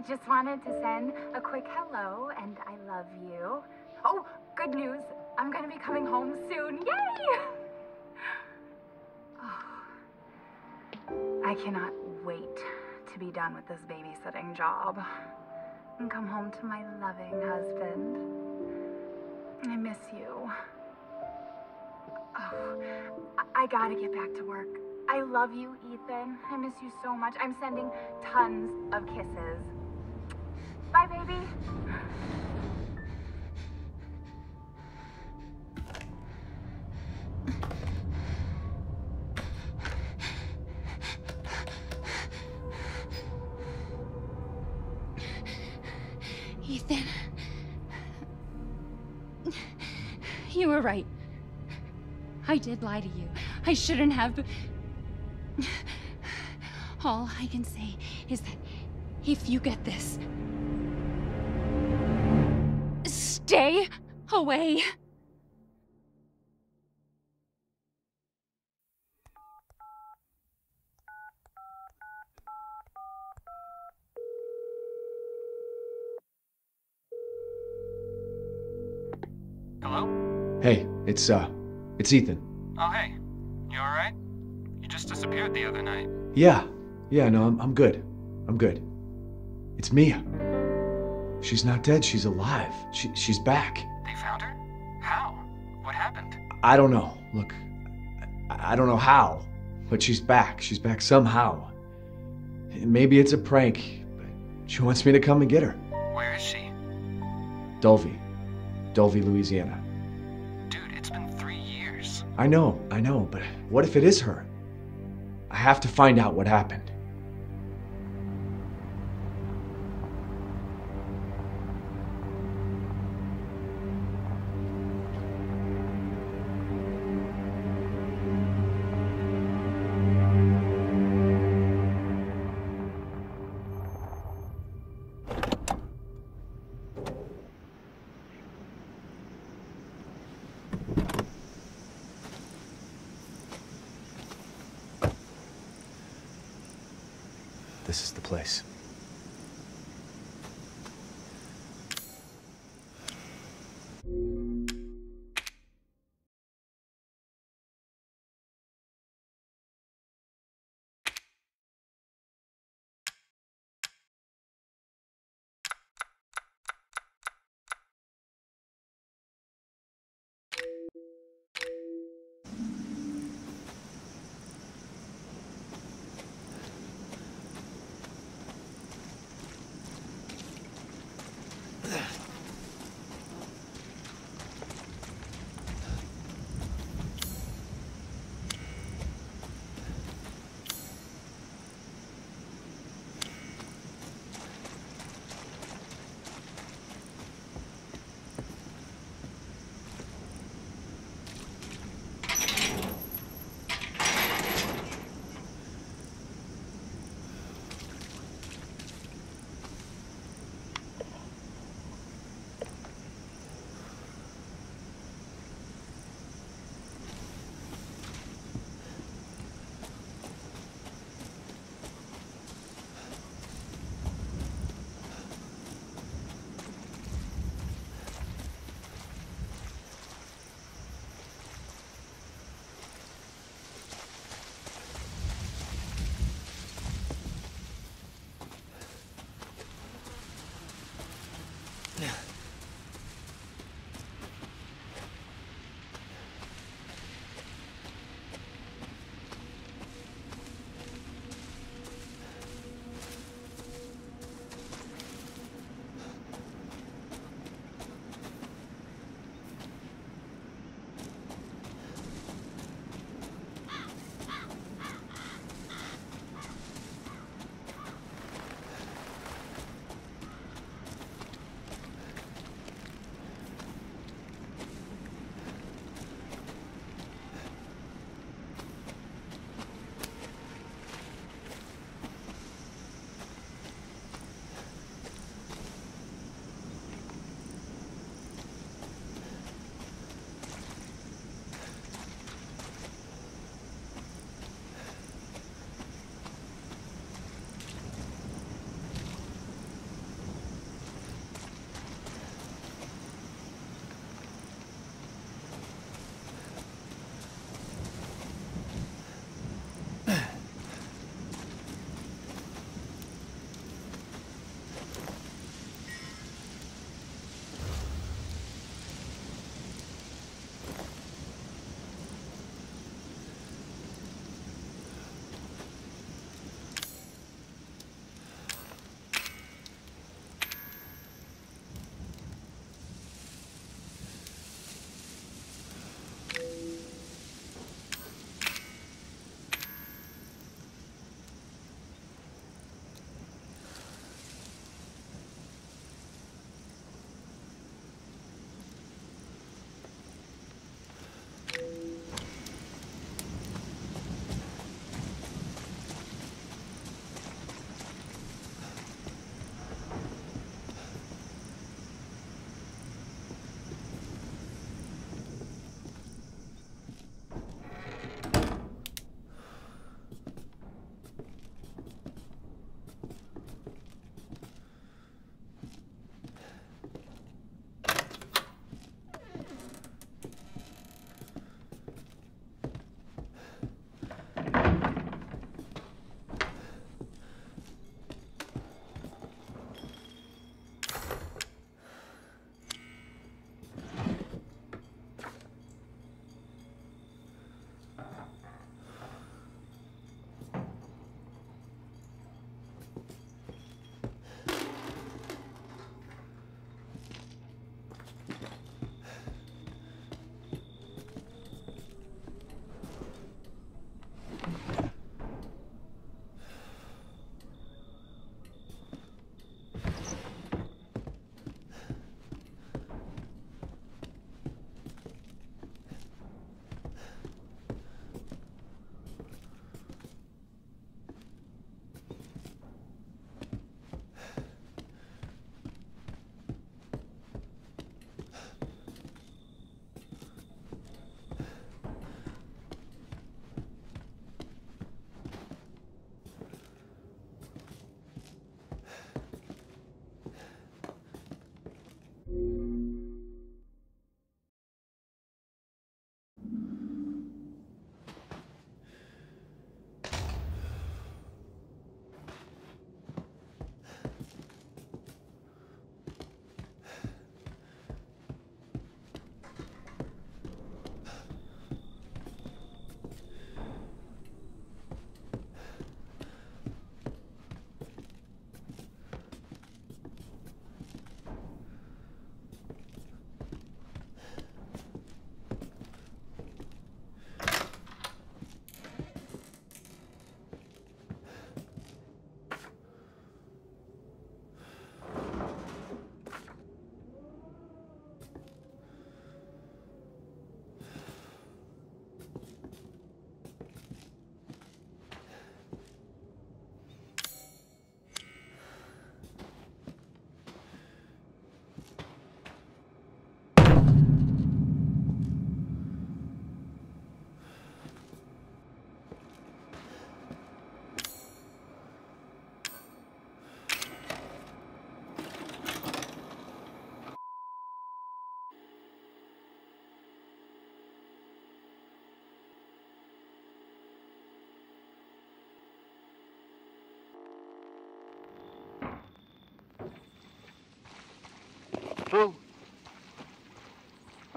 just wanted to send a quick hello and I love you. Oh, good news. I'm gonna be coming home soon. Yay! Oh, I cannot wait to be done with this babysitting job and come home to my loving husband. I miss you. Oh, I gotta get back to work. I love you, Ethan. I miss you so much. I'm sending tons of kisses. Bye, baby. Ethan. You were right. I did lie to you. I shouldn't have. All I can say is that if you get this, stay away. Hello? Hey, it's Ethan. Oh, hey. You alright? You just disappeared the other night. Yeah, no, I'm good. I'm good. It's Mia. She's not dead, she's alive. She's back. They found her? How? What happened? I don't know. Look, I don't know how, but she's back. She's back somehow. Maybe it's a prank, but she wants me to come and get her. Where is she? Dulvey, Louisiana. Dude, it's been 3 years. I know, but what if it is her? I have to find out what happened. This is the place.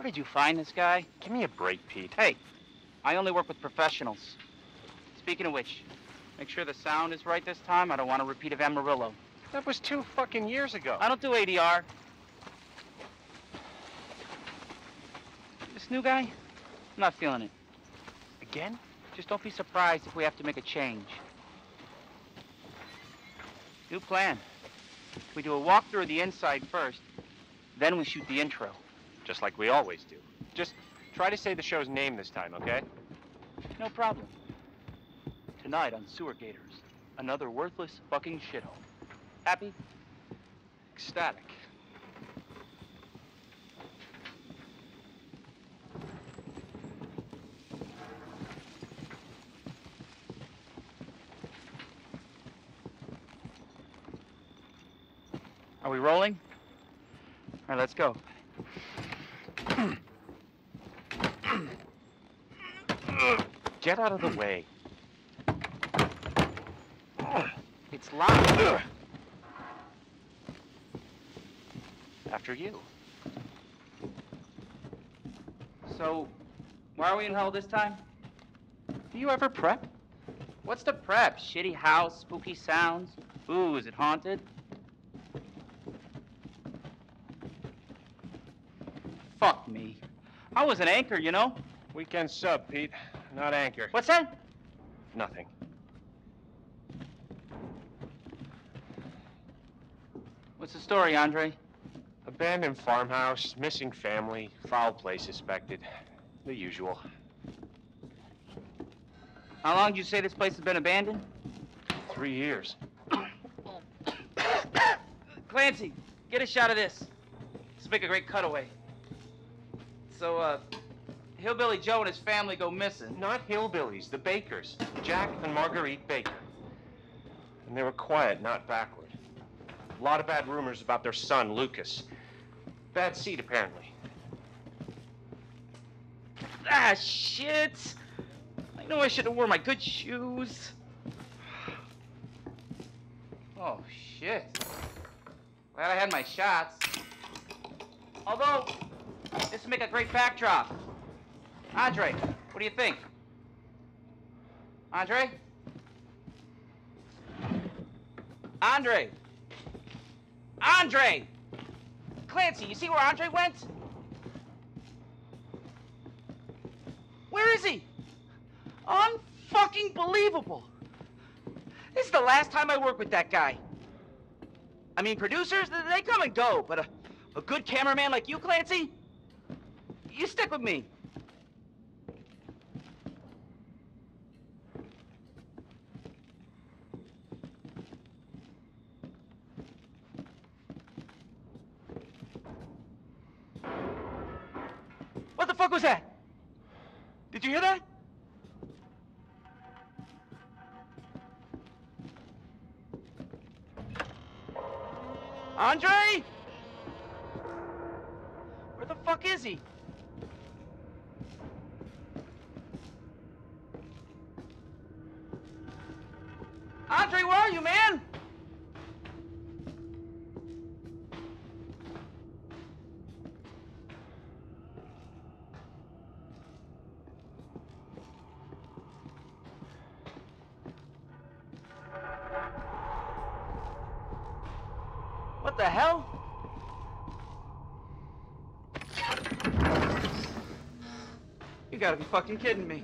did you find this guy? Give me a break, Pete. Hey, I only work with professionals. Speaking of which, make sure the sound is right this time. I don't want a repeat of Amarillo. That was 2 fucking years ago. I don't do ADR. This new guy, I'm not feeling it. Again? Just don't be surprised if we have to make a change. New plan. We do a walkthrough of the inside first, then we shoot the intro. Just like we always do. Just try to say the show's name this time, okay? No problem. Tonight on Sewer Gators, another worthless fucking shithole. Happy? Ecstatic. Are we rolling? All right, let's go. Get out of the way. It's locked. After you. So, why are we in hell this time? Do you ever prep? What's the prep? Shitty house, spooky sounds? Ooh, is it haunted? Fuck me. I was an anchor, you know? Weekend sub, Pete. Not anchor. What's that? Nothing. What's the story, Andre? Abandoned farmhouse, missing family, foul play suspected. The usual. How long did you say this place has been abandoned? 3 years. Clancy, get a shot of this. This will make a great cutaway. So, Hillbilly Joe and his family go missing. Not hillbillies, the Bakers. Jack and Marguerite Baker. And they were quiet, not backward. A lot of bad rumors about their son, Lucas. Bad seed, apparently. Ah, shit! I know I should have worn my good shoes. Oh, shit. Glad I had my shots. Although, this would make a great backdrop. Andre, what do you think? Andre? Andre! Andre! Clancy, you see where Andre went? Where is he? Unfucking believable. This is the last time I work with that guy. I mean, producers, they come and go, but a good cameraman like you, Clancy, you stick with me. What the fuck was that? Did you hear that? Andre? Where the fuck is he? Andre, where are you, man? What the hell? You gotta be fucking kidding me.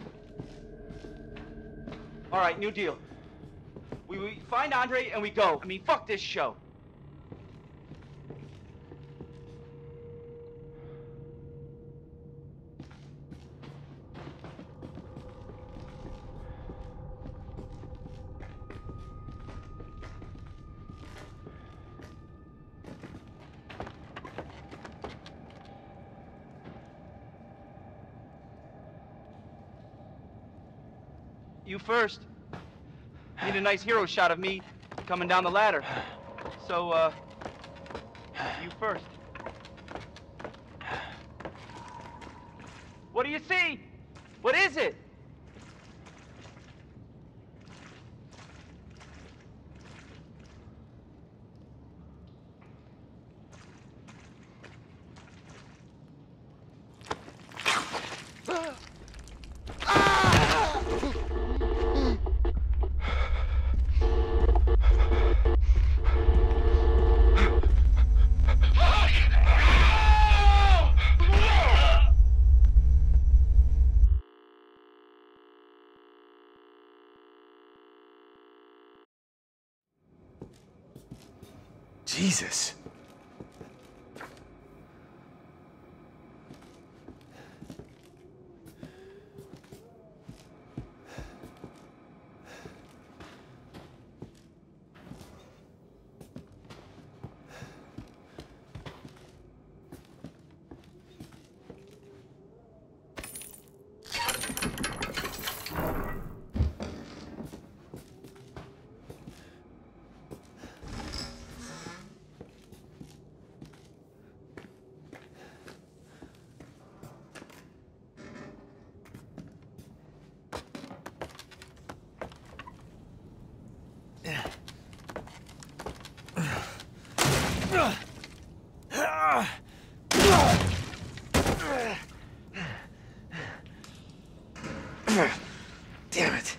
All right, new deal. We find Andre and we go. I mean, fuck this show. You first. Need a nice hero shot of me coming down the ladder. So, you first. What do you see? What is it? Jesus. Damn it.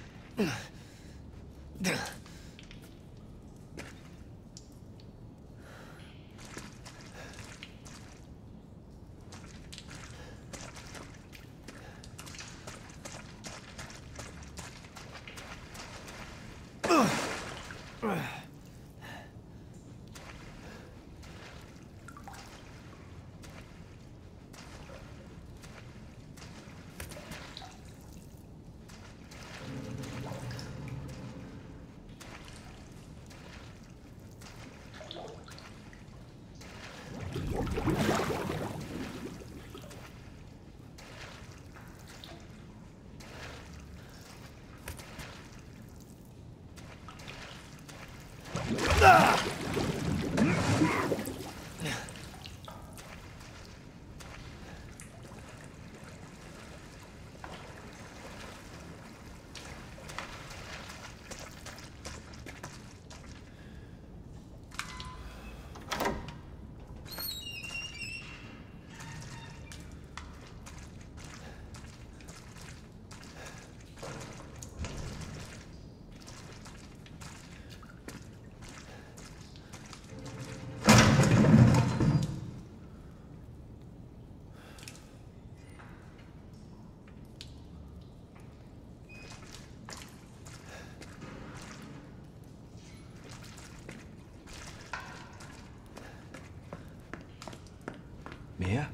Mia?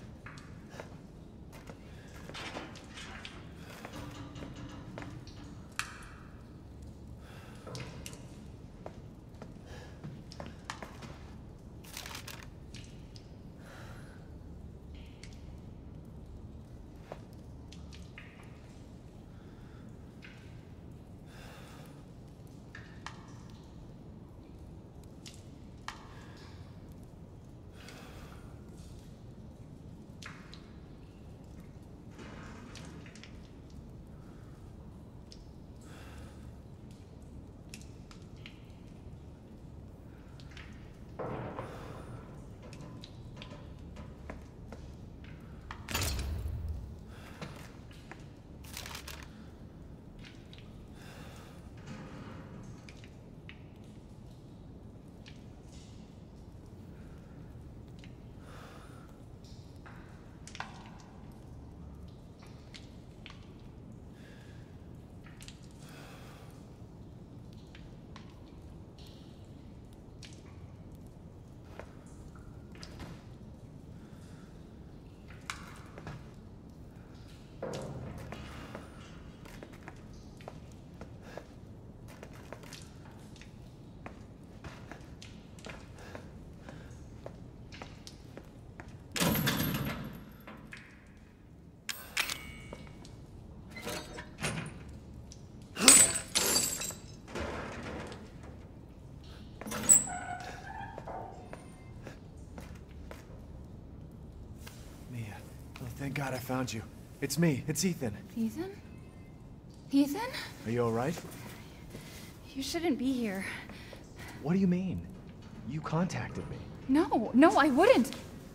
Thank God I found you. It's me. It's Ethan. Ethan? Ethan? Are you all right? You shouldn't be here. What do you mean? You contacted me. No, I wouldn't.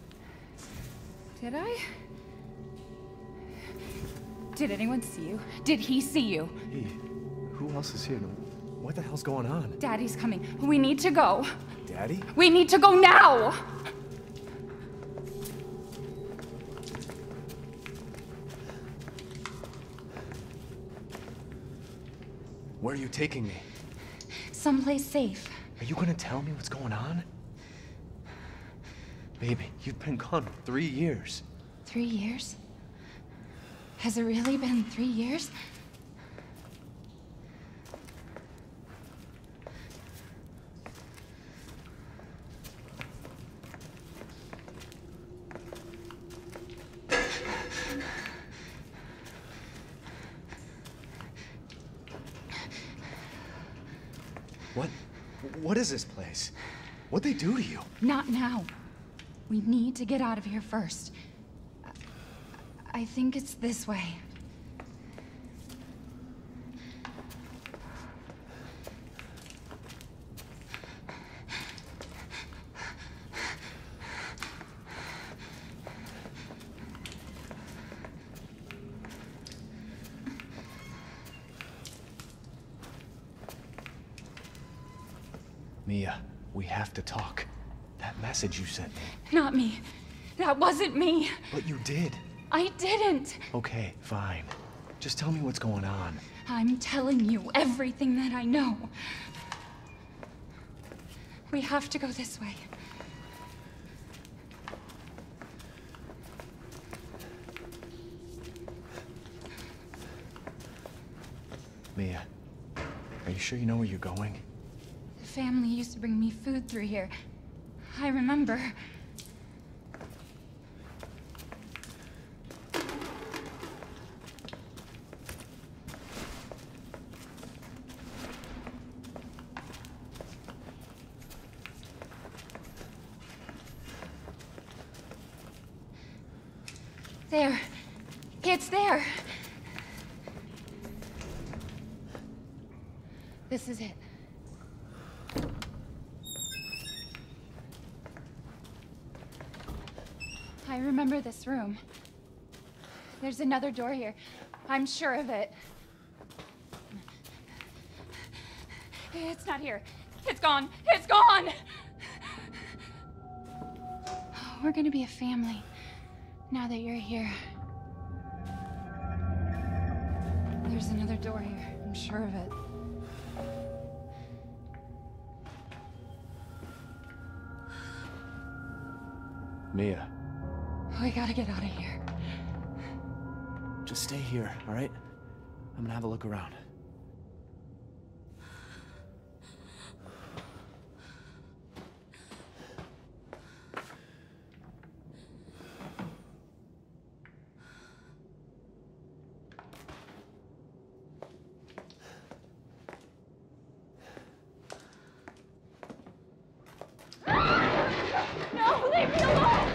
Did I? Did anyone see you? Did he see you? Hey, who else is here? What the hell's going on? Daddy's coming. We need to go. Daddy? We need to go now! Where are you taking me? Someplace safe. Are you gonna tell me what's going on? Baby, you've been gone 3 years. 3 years? Has it really been 3 years? What is this place? What'd they do to you? Not now. We need to get out of here first. I think it's this way. Mia, we have to talk. That message you sent me. Not me. That wasn't me. But you did. I didn't. Okay, fine. Just tell me what's going on. I'm telling you everything that I know. We have to go this way. Mia, are you sure you know where you're going? The family used to bring me food through here. I remember. There. It's there. This is it. I remember this room. There's another door here. I'm sure of it. It's not here. It's gone. It's gone! We're gonna be a family now that you're here. There's another door here. I'm sure of it. Mia. We gotta get out of here. Just stay here, all right? I'm gonna have a look around. No, leave me alone!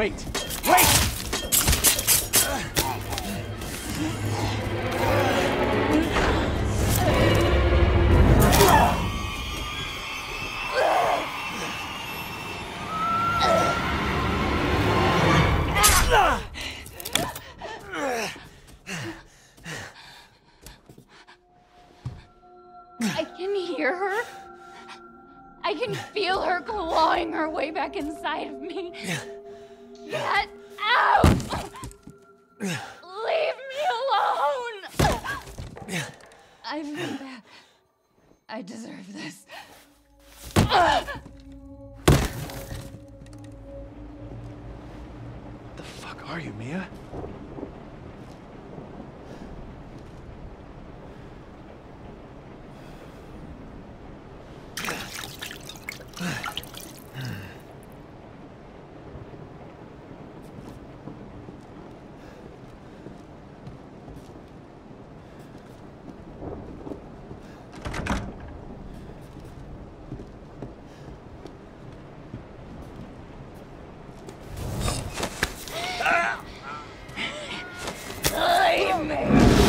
Wait! Wait! I can hear her. I can feel her clawing her way back inside of me. Get out! Leave me alone! I've been bad. I deserve this. What the fuck are you, Mia? Leave me!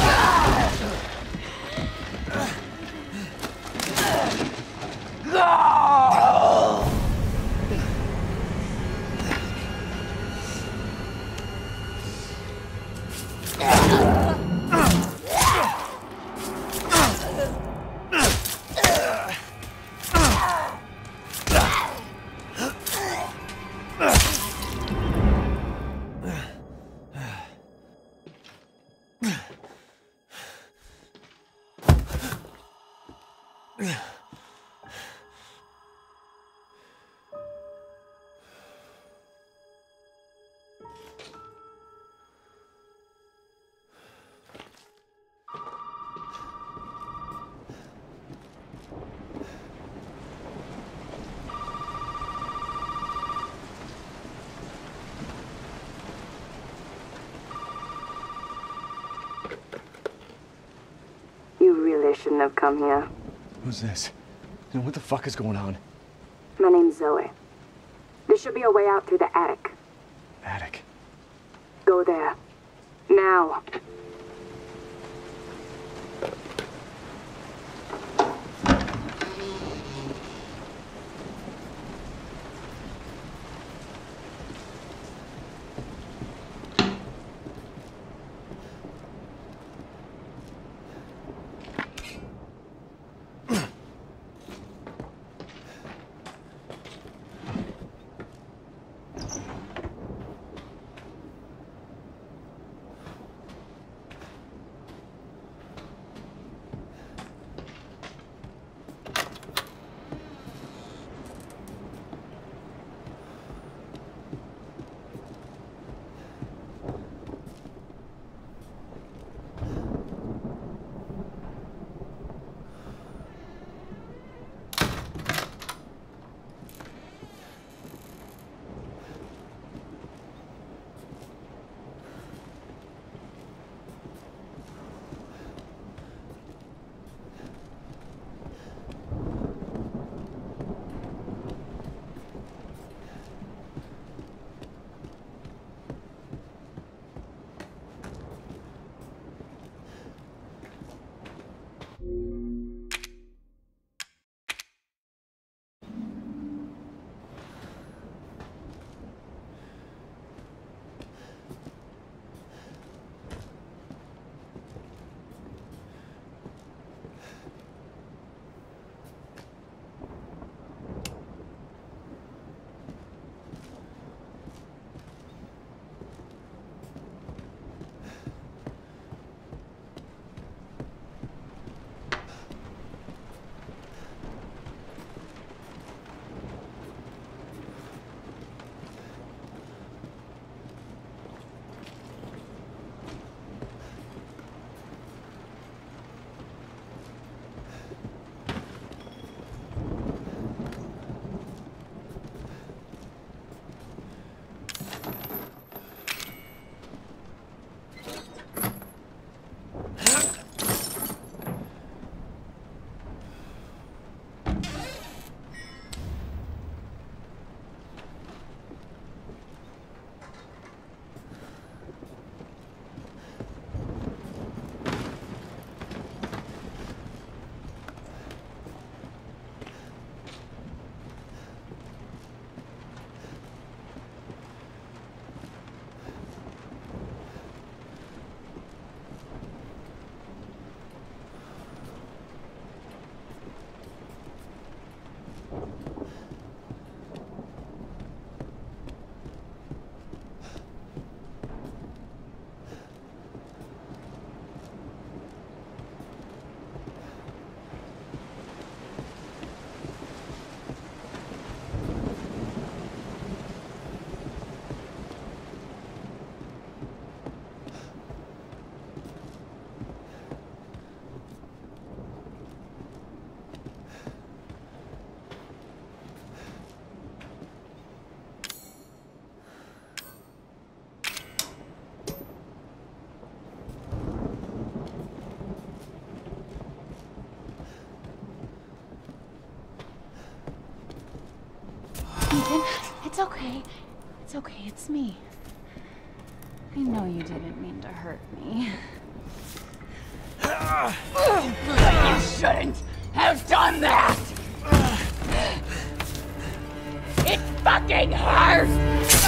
You really shouldn't have come here. Who's this? And what the fuck is going on? My name's Zoe. There should be a way out through the attic. Attic. Go there. Now. Logan, it's okay. It's okay, it's me. I know you didn't mean to hurt me. But you shouldn't have done that! It fucking hurts!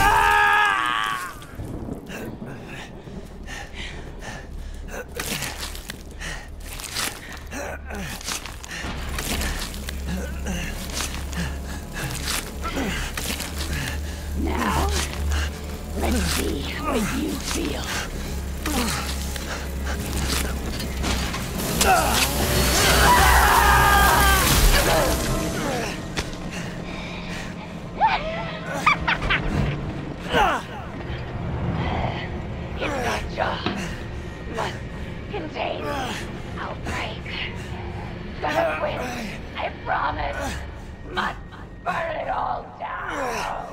Now, let's see what you feel. Your jaw must contain outbreak. Gonna quit, I promise. Must burn it all down.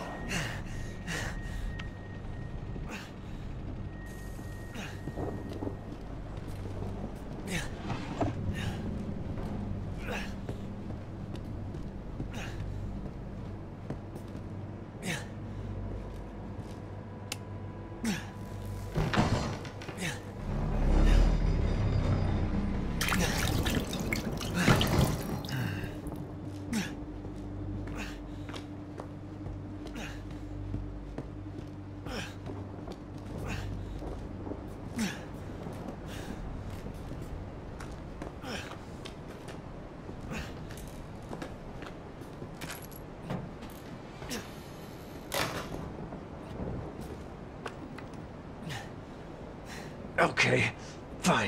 Okay, fine.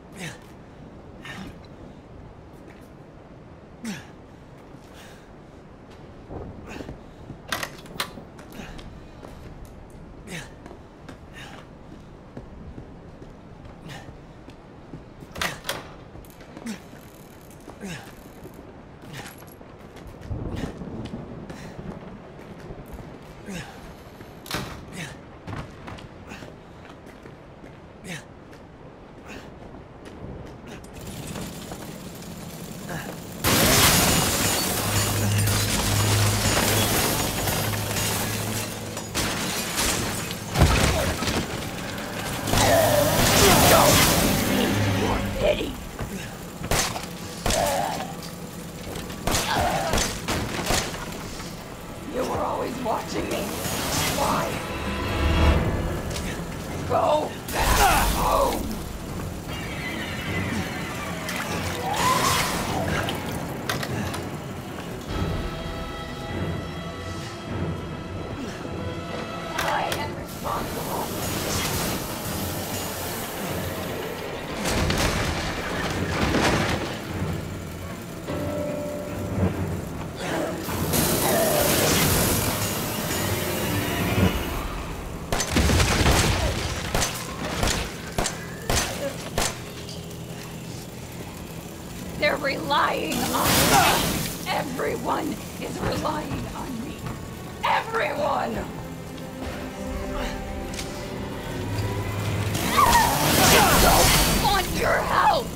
Watching me. Why? Go back home. I am responsible. They're relying on me. Everyone is relying on me. Everyone! I don't want your help!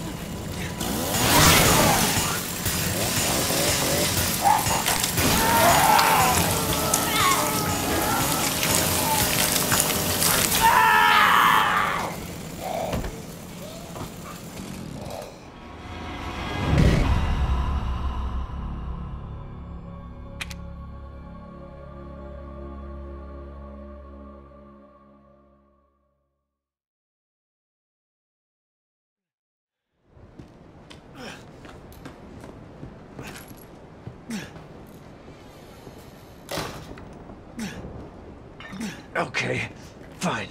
Okay, fine.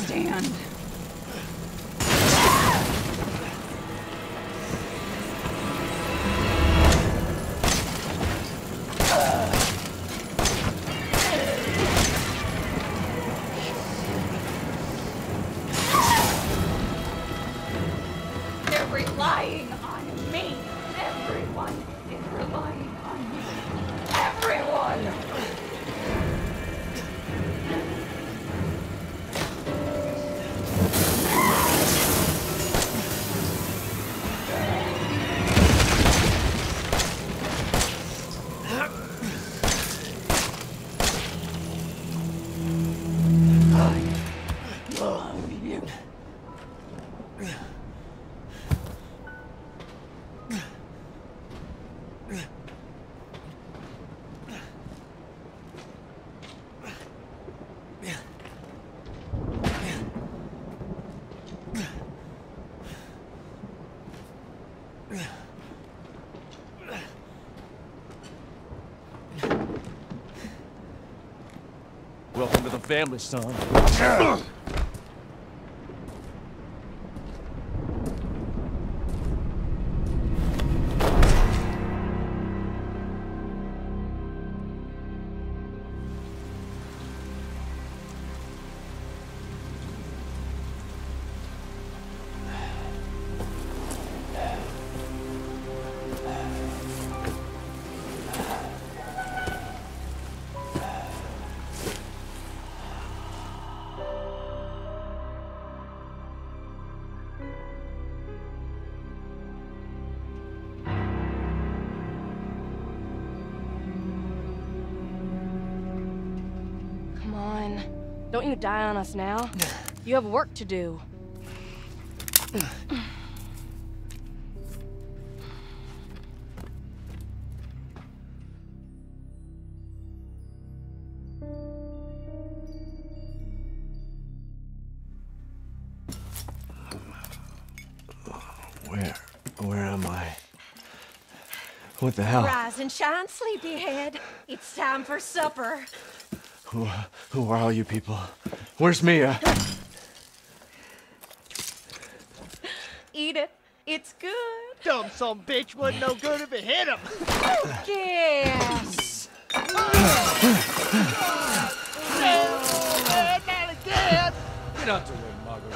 understand. They're relying on me. Everyone is relying on me. Everyone! Welcome to the family, son. Come on. Don't you die on us now. You have work to do. Where am I? What the hell? Rise and shine, sleepyhead. It's time for supper. Who are all you people? Where's Mia? Eat it. It's good. Dumb son bitch wasn't no good if it hit him. Yes. Not again. Get out the way, Marguerite.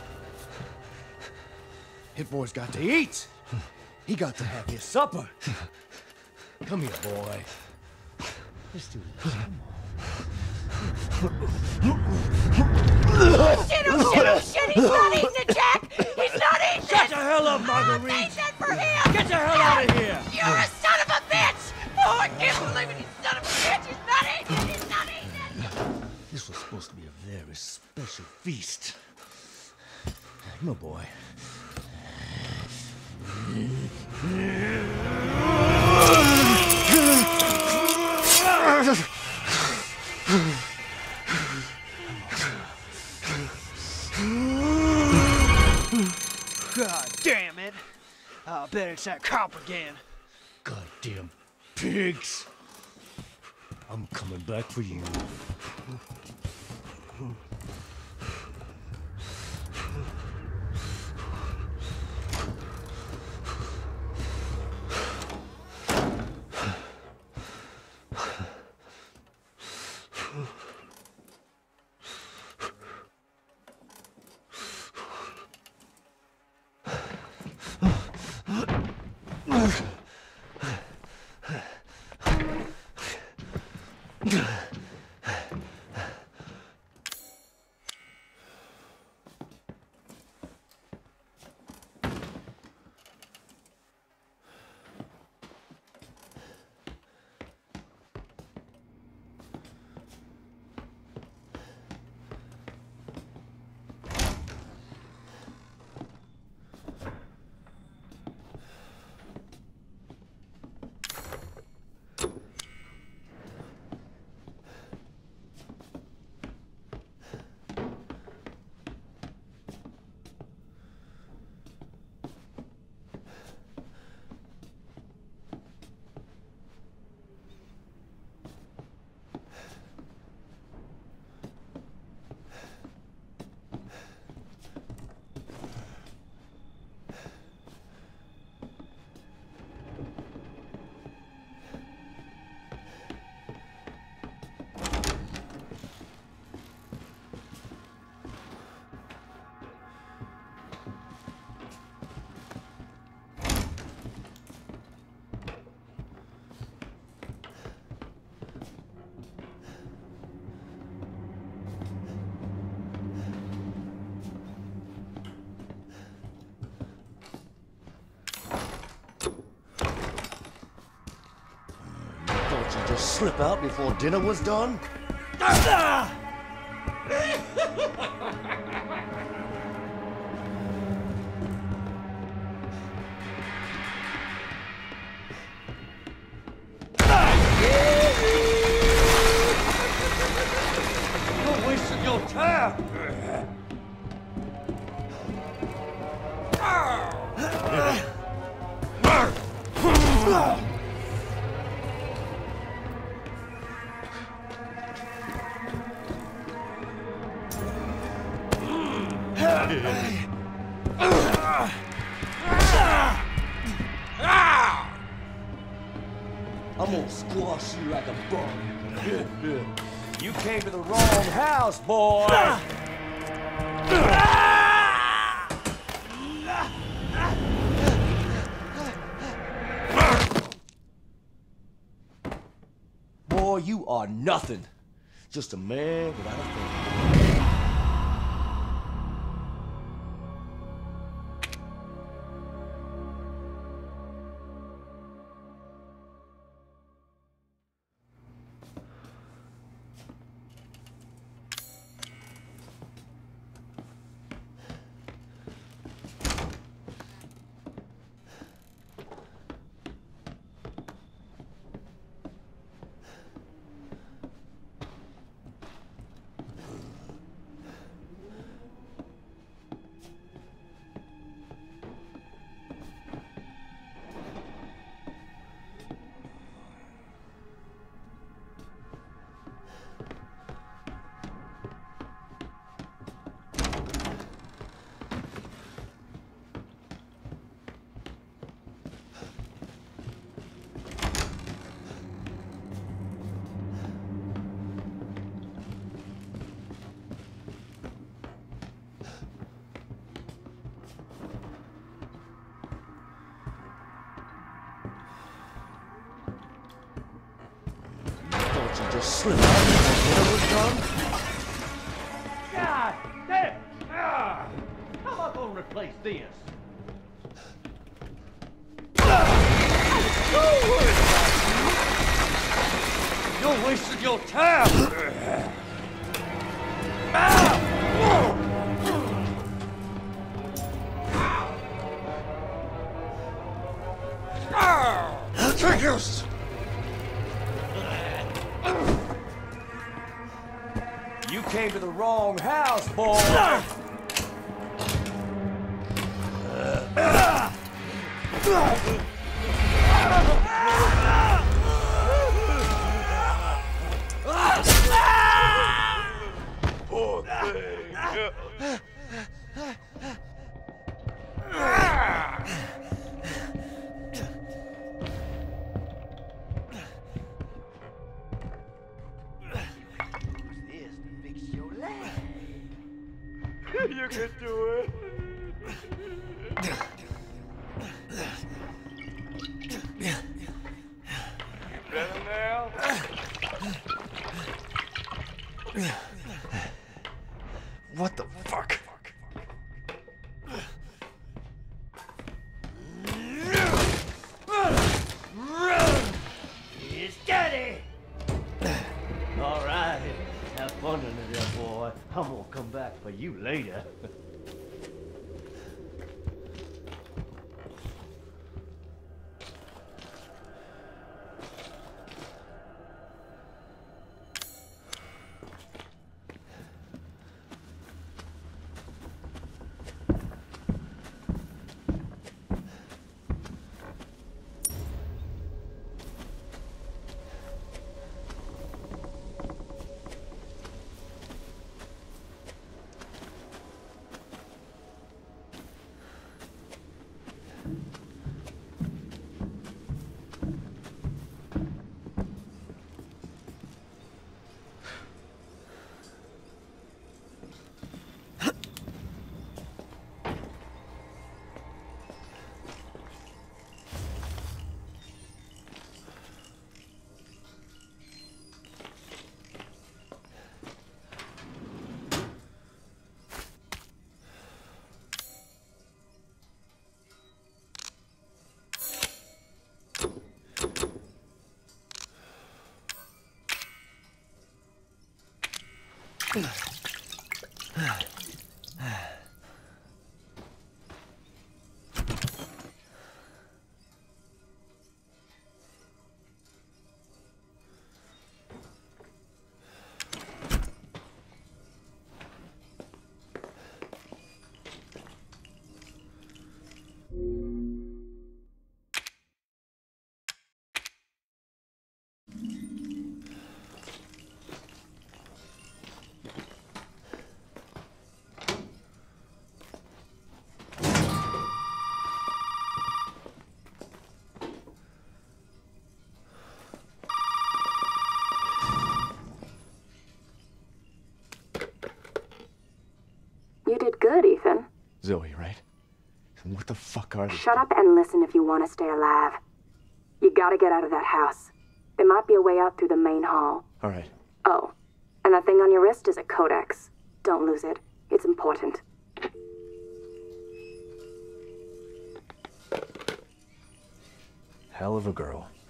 Hit boy's got to eat. He got to have his supper. Come here, boy. Let's do this. Shit, oh shit, oh shit, he's not eating it, Jack! He's not eating it! Shut the hell up, Marguerite! I made that for him! Get the hell out of here! You're a son of a bitch! Oh, I can't believe it, you son of a bitch! He's not eating it! He's not eating it! This was supposed to be a very special feast. Come on, boy. God damn it. I bet it's that cop again. Goddamn pigs! I'm coming back for you. Thought you'd just slip out before dinner was done? You're wasting your time! I'm gonna squash you like a bug. You came to the wrong house, boy! Boy, you are nothing. Just a man without a family. Just slip out before dinner was done? God damn! How am I gonna replace this? You're wasting your time! Take this! You came to the wrong house, boy! Poor thing. You can do it. Better now? What the fuck? It's Daddy! All right, have fun under there, boy. I'm gonna come back for you later. You did good, Ethan. Zoe, right? And what the fuck are they? Shut up and listen if you want to stay alive. You gotta get out of that house. There might be a way out through the main hall. All right. Oh, and that thing on your wrist is a codex. Don't lose it. It's important. Hell of a girl.